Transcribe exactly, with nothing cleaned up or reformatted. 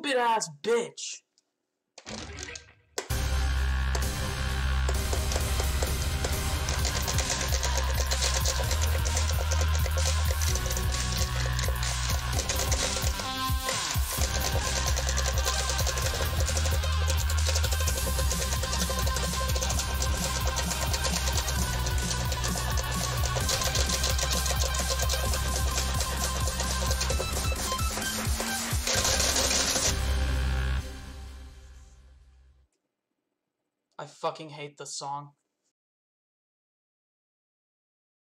stupid ass bitch. I fucking hate this song.